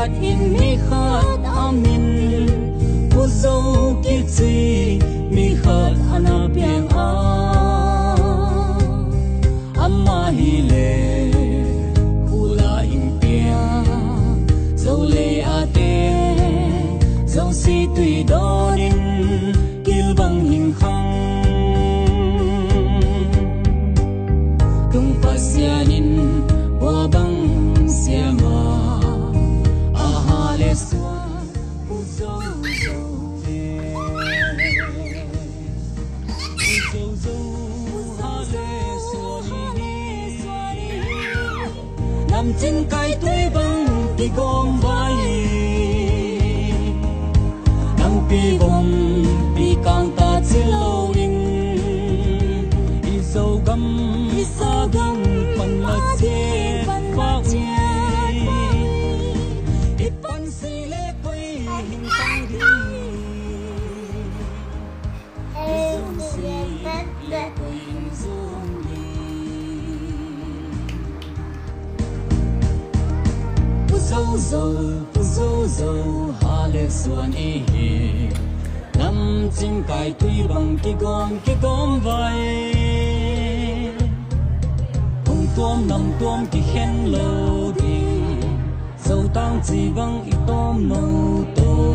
khát in mi khát amin u dâu ki chi mi khát ana piang a amma hi le hula in pia dâu le a te dâu si tùy donin kil bang hình khang tung pasianin wa bang siama aha le swa u dâu nằm trên cây túi băng kỳ gom vai nắng pi gom pi càng ta chỉ lâu in i sâu gam phần là che phát ít pan si lê quay hình tăng thiên dâu dâu hà lệ xuân ý nằm trên cài tuy bằng cái gom vai ông tuom nằm tuom cái khen lâu đi dâu tăng chỉ bằng ít tôm màu tô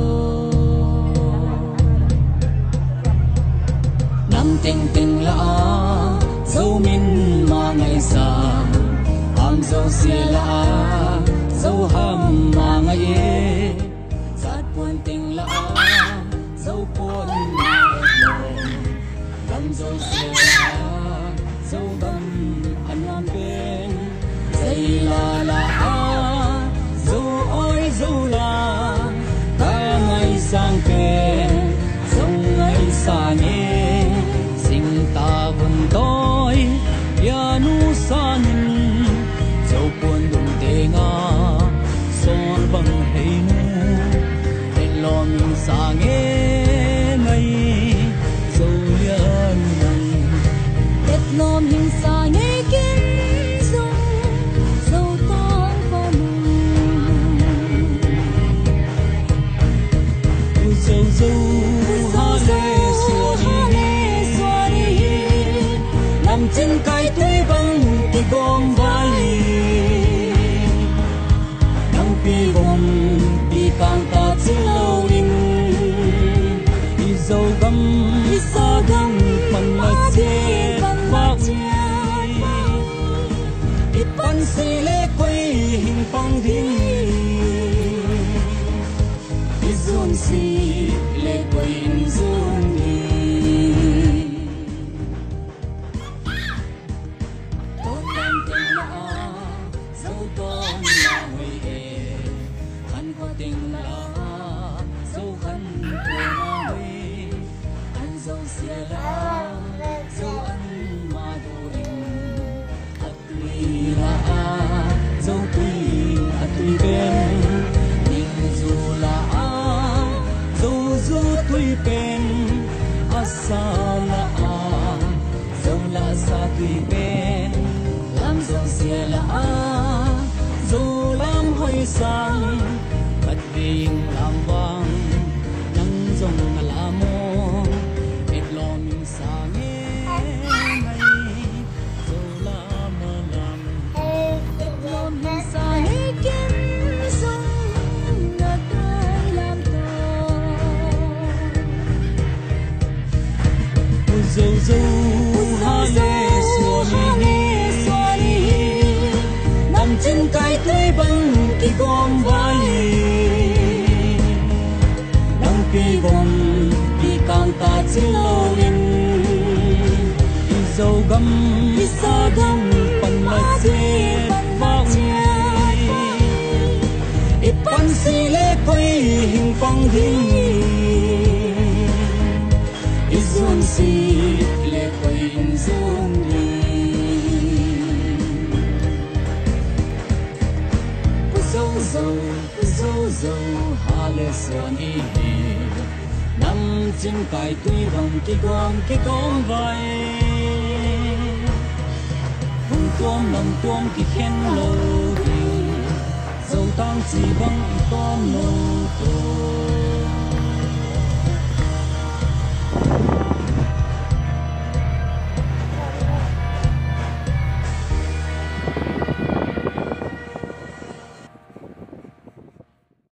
nằm tình là dâu min mà ngày xa am dâu xia là dâu hầm mà ngày sát buồn tình lạ dâu buồn gầm dâu xia dâu gầm anh am bên dây là dâu ôi dâu là ta ngày sang kề dâu ngày xa nhé sinh ta vùng tối ya nu sa nhìn dâu buồn đụng tê ngà son bằng hay nu tên lo mình xa nghe ngay dâu liên bằng tên lo mình xa nghe kiến dâu dâu tan vào mù dâu hà lê xua đi nằm trên cây túi băng thì gom vai pi gom pi càng ta chỉ lâu in i dâu gam phần là che phát ít pan si lê quay hình phong thiên i dồn si lê quay hình dồn tình là dâu khăn của người anh dâu xia là dâu ăn mà đồ đình tùy là dâu tùy bên nhưng dù là dâu tùy bên xa là xa tùy bên làm dâu xia là dâu làm hơi sang bất bình làm vang nắng rồng là mô hết lo mình xa nghe ngay dâu la mơ làm hết lo mình xa nghe kiến rồng ngất ai làm to dâu hà lê xua đi nằm trên cây túi băng kỳ gom vai pi gom pi càng ta chỉ lâu in i dâu gam phần là che phát ít pan si lê quay hình phong thiên i dồn si lê quay hình dồn dâu hà lê xuân ý nằm trên cài tuy bằng cái gom vai hung tuom nằm tuom cái khen lâu đi dâu tang chỉ bằng tom nô tô